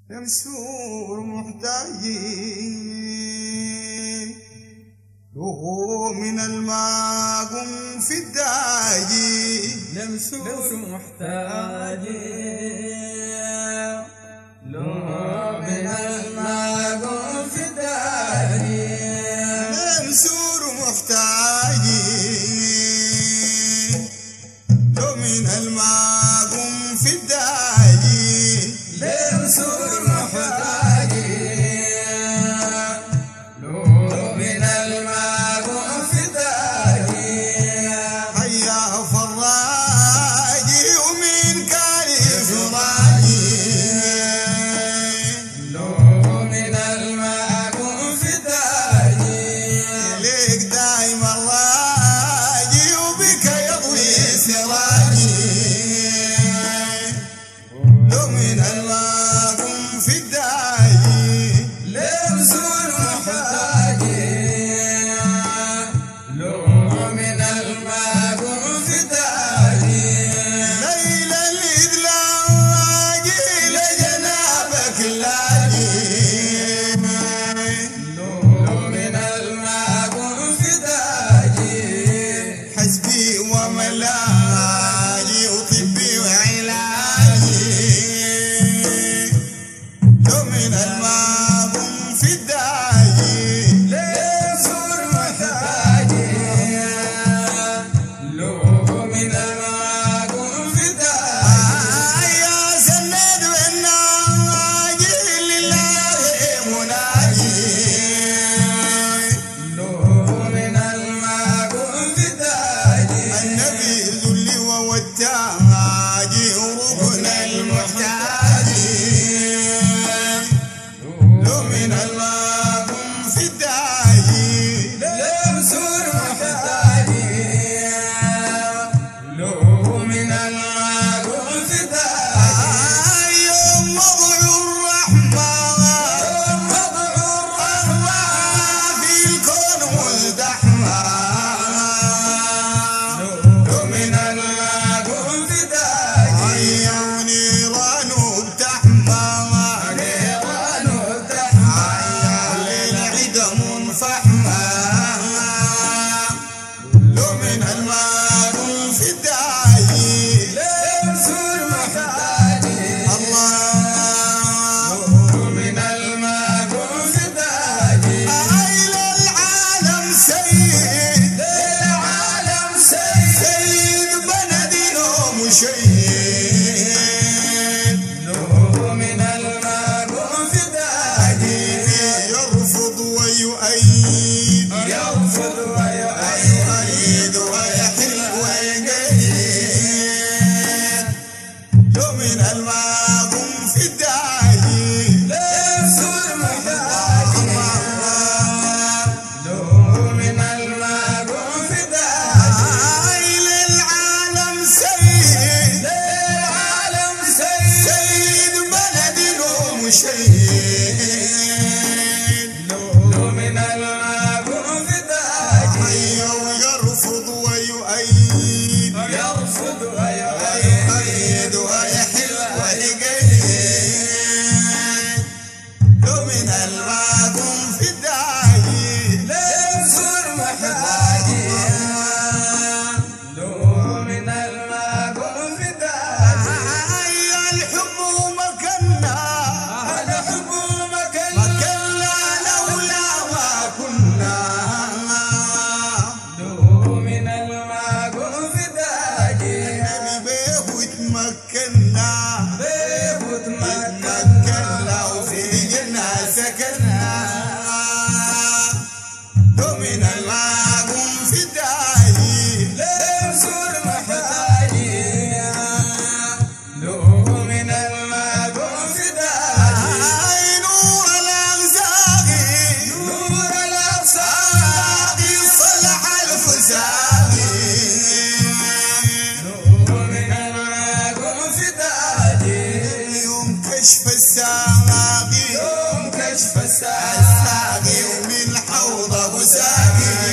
يمسور محتاجين وهو من الماء قم في الداجي يمسور محتاجين له من الماء قم في الداجي يمسور محتاجين له من الماء قم في الداجي يمسور محتاجين له من الماء قم في الداجي حيا فراجي ومن كالي فراجي له من الماء قم في الداجي ليك دايما راجي وبك يضوي سراجي له من الماء قم في الداجي يمسور محتاجين له من الماء قم في الداجي ليلى الإدلاجي لجنابك اللاجي له من الماء قم في الداجي حسبي وملاجي وطبي وعلاجي له من الماء قم في الداجي يمسور محتاجين له من الماء قم في الداجي يا سند والناجي لله مناجي له من الماء قم في الداجي النبي ذلي ووداجي وركن المحتاجي له من الماء قم في الداجي يمسور محتاجين له من الماء قم في الداجي يوم وضع الرحمة وضع الرحمة في الكون مزدحمة له من الماء قم في الداجي عيوني رانو بتحمى نيران وتحمى للعيد منفحمة له من الماء قم في الداجي يمسور محتاجين الله له من الماء قم في الداجي إلى العالم سيد للعالم سيد سيد بلدنا مشيد له من الماء قم في الداجي يرفض ويؤيد يرفض ويؤيد يؤيد ويحل ويقيد له من الماء قم في الداجي يمسور محتاجين له من الماء قم في الداجي إلى العالم سيد للعالم سيد سيد بلدنا مشيد له من الماء قم في الداجي حي ويرفض ويؤيد يرفض ويؤيد يؤيد ويحل ويقيد له من الماء قم في الداجي يمسور محتاجين له من الماء قم في الداجي حي الحب مكنا هذا حب مكان مكنا لولا ما كنا له من الماء قم في الداجي نبي بيه وتمكنا بيبوت مكان مكنا وفي جنة سكننا له من الماء قم في الداجي يمسور محتاجين له من الماء قم في الداجي نور الأغزاقي نور الأبصار صلح الفساقي له من الماء قم في الداجي يوم كشف الساقي يوم كشف الساعة الساقي ومن حوض ابو ساقي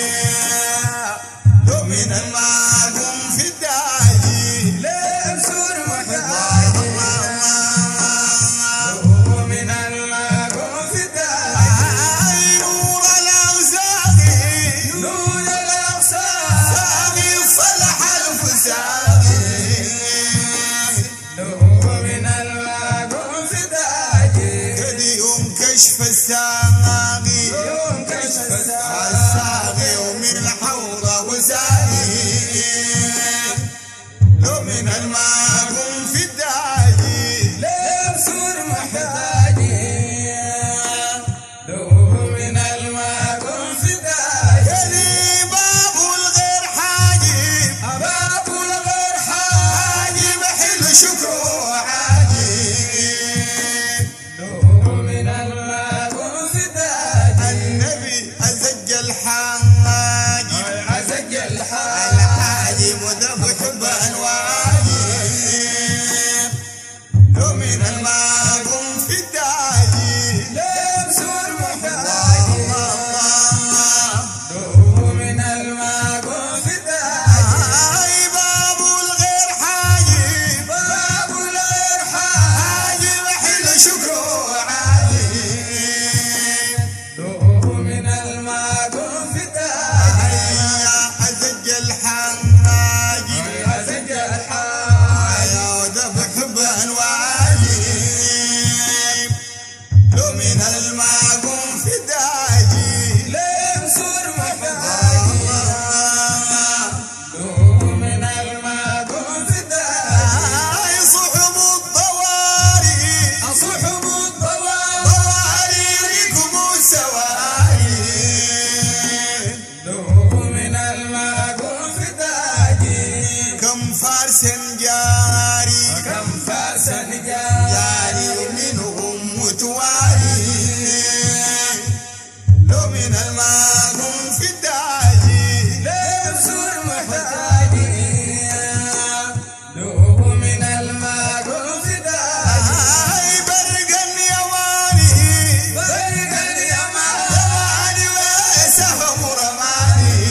له من الماء قم في الداجي يمسور محتاجين من الماء في داجي كدي يوم كشف الساقي يوم كشف الساقي ومن الحوض وساقي لو من الماء في الداجي لبسور محتاجي لو من الماء في داجي كدي باب الغير حاجب باب الغير حاجب حلو شكره عاجب لو من الماء في داجي النبي أزج الحاجب عزج الحاج الحاجب وذبح بالواجب لو من الماء في الداجي لبسور محتاجي لو من الماء في داجي هاي باب الغير حاجب باب الغير حاجب حاجب حلو شكره عاجب لو من الماء في داجي هيا أزج الحاجب عزج الحاج يا وذبح بالواجب لو من الماء في الداجي لبسور محتاجي لو من الماء في داجي هاي صحب الضواري أصحب الضوابط ضواري ركب السواري لو من الماء في داجي كم فارس جاري كم فاسا جاري ومنهم متواري لو من الماء في الداجي لبسور محتاجي لو من الماء في داجي هاي برق اليماني برق اليمان يماني وسهم رماني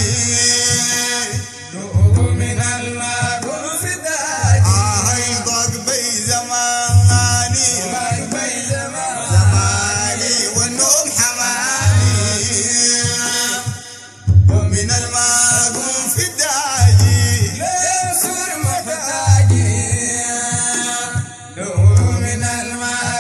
لو من الماء في داجي هاي ضاق بي زماني بي زمان زماني والنوم حماني ومن الماء في الداجي لبسور محتاجي لو من الماء